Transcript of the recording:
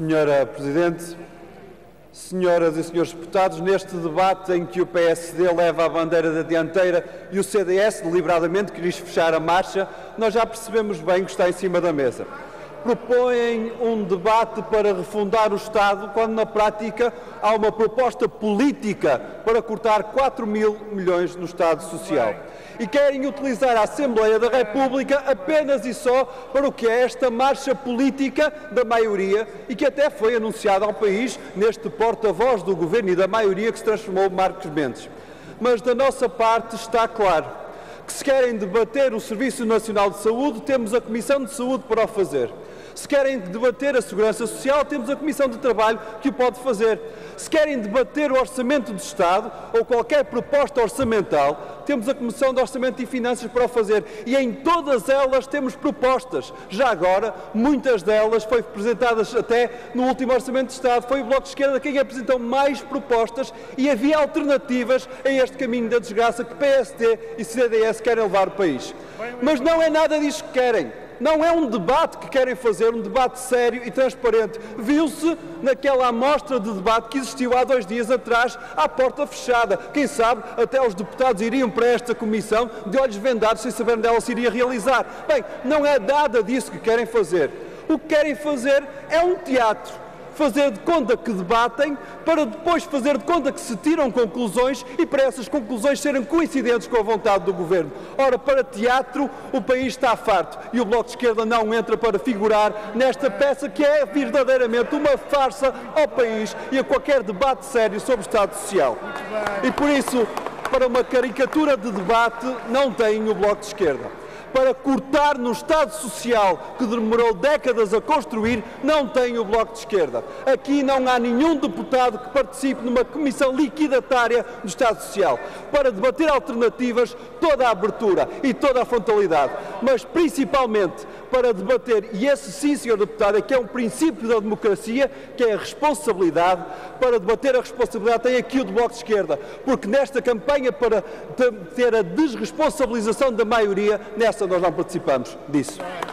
Senhora Presidente, senhoras e senhores deputados, neste debate em que o PSD leva a bandeira da dianteira e o CDS deliberadamente quis fechar a marcha, nós já percebemos bem o que está em cima da mesa. Propõem um debate para refundar o Estado, quando na prática há uma proposta política para cortar 4 mil milhões no Estado Social. E querem utilizar a Assembleia da República apenas e só para o que é esta marcha política da maioria e que até foi anunciada ao país neste porta-voz do Governo e da maioria que se transformou em Marcos Mendes. Mas da nossa parte está claro que se querem debater o Serviço Nacional de Saúde, temos a Comissão de Saúde para o fazer. Se querem debater a Segurança Social, temos a Comissão de Trabalho que o pode fazer. Se querem debater o Orçamento do Estado ou qualquer proposta orçamental, temos a Comissão de Orçamento e Finanças para o fazer. E em todas elas temos propostas. Já agora, muitas delas foram apresentadas até no último Orçamento de Estado. Foi o Bloco de Esquerda quem apresentou mais propostas e havia alternativas a este caminho da desgraça que PSD e CDS querem levar o país. Mas não é nada disso que querem. Não é um debate que querem fazer, um debate sério e transparente. Viu-se naquela amostra de debate que existiu há 2 dias atrás, à porta fechada. Quem sabe até os deputados iriam para esta comissão de olhos vendados sem saber onde ela se iria realizar. Bem, não é nada disso que querem fazer. O que querem fazer é um teatro. Fazer de conta que debatem, para depois fazer de conta que se tiram conclusões e para essas conclusões serem coincidentes com a vontade do Governo. Ora, para teatro, o país está farto e o Bloco de Esquerda não entra para figurar nesta peça que é verdadeiramente uma farsa ao país e a qualquer debate sério sobre o Estado Social. E por isso, para uma caricatura de debate, não tem o Bloco de Esquerda. Para cortar no Estado Social, que demorou décadas a construir, não tem o Bloco de Esquerda. Aqui não há nenhum deputado que participe numa comissão liquidatária do Estado Social. Para debater alternativas, toda a abertura e toda a frontalidade. Mas principalmente para debater, e esse sim, Sr. Deputado, é que é um princípio da democracia, que é a responsabilidade. Para debater a responsabilidade tem aqui o do Bloco de Esquerda, porque nesta campanha para ter a desresponsabilização da maioria, nessa nós não participamos disso.